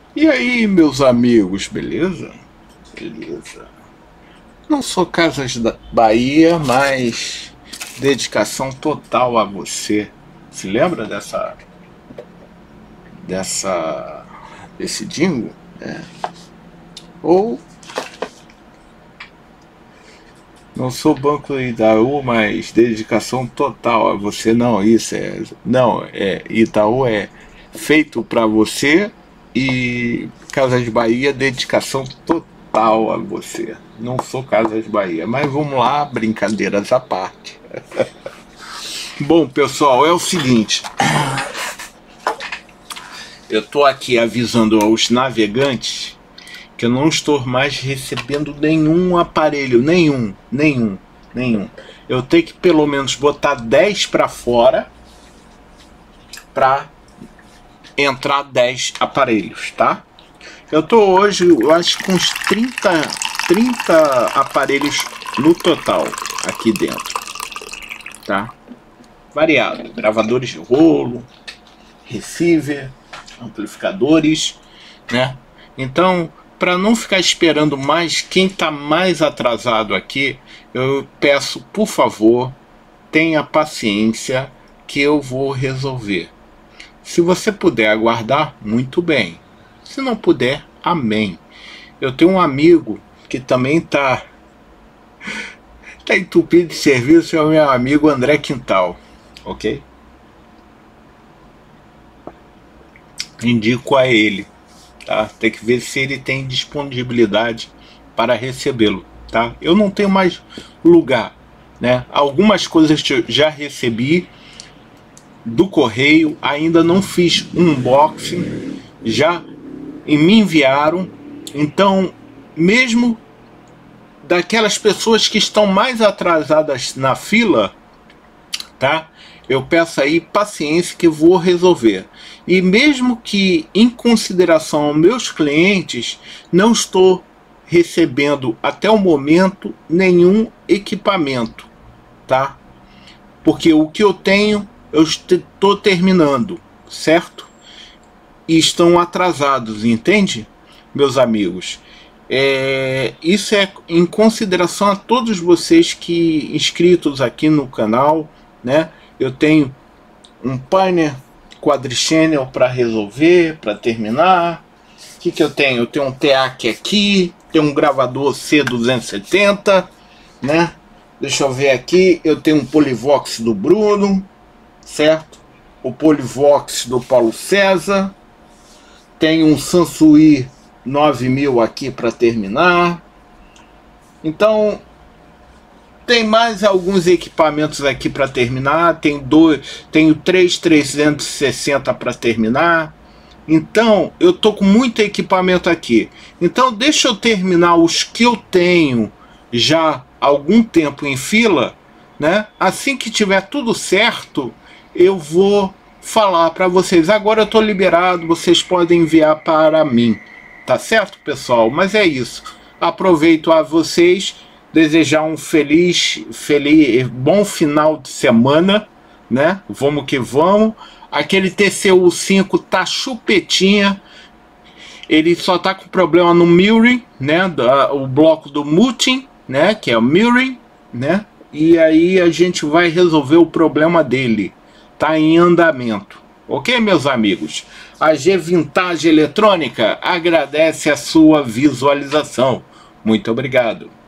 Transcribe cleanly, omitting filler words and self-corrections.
E aí, meus amigos, beleza? Beleza. Não sou Casas da Bahia, mas dedicação total a você. Se lembra desse jingle? Ou não sou Banco Itaú, mas dedicação total a você. Não, Itaú é feito para você e Casas Bahia, dedicação total a você. Não sou Casas Bahia, mas vamos lá, brincadeiras à parte. Bom, pessoal, é o seguinte. Eu tô aqui avisando aos navegantes que eu não estou mais recebendo nenhum aparelho, nenhum. Eu tenho que pelo menos botar 10 para fora para entrar 10 aparelhos, tá? Eu tô hoje, eu acho, com uns 30 aparelhos no total aqui dentro, tá? Variado, gravadores de rolo, receiver, amplificadores, né? Então, para não ficar esperando mais, quem está mais atrasado aqui, eu peço, por favor, tenha paciência que eu vou resolver. Se você puder aguardar, muito bem. Se não puder, amém. Eu tenho um amigo que também está entupido de serviço, é o meu amigo André Quintal, ok? Indico a ele, tá? Tem que ver se ele tem disponibilidade para recebê-lo, tá? Eu não tenho mais lugar, né? Algumas coisas eu já recebi do correio, ainda não fiz um unboxing, já me enviaram. Então, mesmo daquelas pessoas que estão mais atrasadas na fila, tá? Eu peço aí paciência que eu vou resolver. E mesmo que, em consideração aos meus clientes, não estou recebendo até o momento nenhum equipamento, tá? Porque o que eu tenho, eu estou terminando, certo? E estão atrasados, entende, meus amigos? Isso é em consideração a todos vocês que inscritos aqui no canal, né? Eu tenho um painel quadrichannel para resolver, para terminar. O que eu tenho? Eu tenho um TEAC aqui, tenho um gravador C270, né? Deixa eu ver aqui, eu tenho um Polivox do Bruno, certo? O Polivox do Paulo César. Tenho um Sansui 9000 aqui para terminar. Então, tem mais alguns equipamentos aqui para terminar. Tenho 3 360 para terminar. Então, eu tô com muito equipamento aqui. Então, deixa eu terminar os que eu tenho já há algum tempo em fila, né? Assim que tiver tudo certo, eu vou falar para vocês. Agora eu tô liberado, vocês podem enviar para mim. Tá certo, pessoal? Mas é isso. Aproveito a vocês, desejar um bom final de semana, né? Vamos que vamos. Aquele TCU5 tá chupetinha. Ele só tá com problema no mirroring, né? O bloco do muting, né? Que é o mirroring, né? E aí a gente vai resolver o problema dele. Tá em andamento. Ok, meus amigos? A G Vintage Eletrônica agradece a sua visualização. Muito obrigado.